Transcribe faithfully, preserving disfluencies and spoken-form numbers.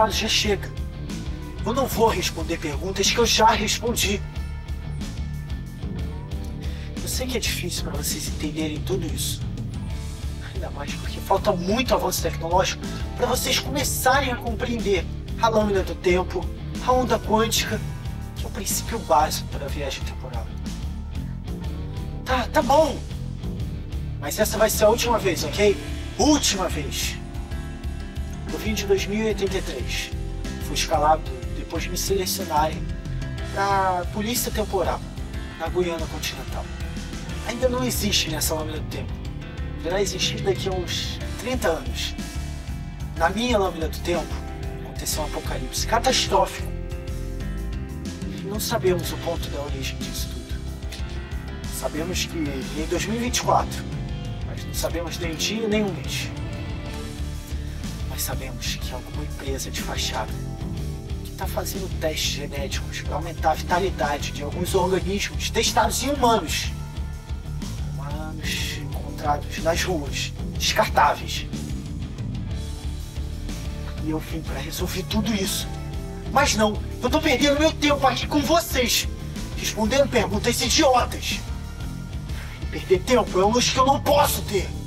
passado já chega. Eu não vou responder perguntas que eu já respondi. Eu sei que é difícil para vocês entenderem tudo isso. Ainda mais porque falta muito avanço tecnológico para vocês começarem a compreender a lâmina do tempo, a onda quântica, que é o princípio básico para a viagem temporal. Tá, tá bom. Mas essa vai ser a última vez, ok? Última vez. Eu vim de dois mil e oitenta e três. Fui escalado depois de me selecionarem para Polícia Temporal, na Guiana Continental. Ainda não existe nessa lâmina do tempo. Virá existir daqui a uns trinta anos. Na minha lâmina do tempo, aconteceu um apocalipse catastrófico. E não sabemos o ponto da origem disso tudo. Sabemos que em dois mil e vinte e quatro, mas não sabemos nem dia nem um mês. Mas sabemos que alguma empresa de fachada que está fazendo testes genéticos para aumentar a vitalidade de alguns organismos testados em humanos. Humanos encontrados nas ruas, descartáveis. E eu vim para resolver tudo isso. Mas não, eu tô perdendo meu tempo aqui com vocês, respondendo perguntas idiotas. E perder tempo é um luxo que eu não posso ter.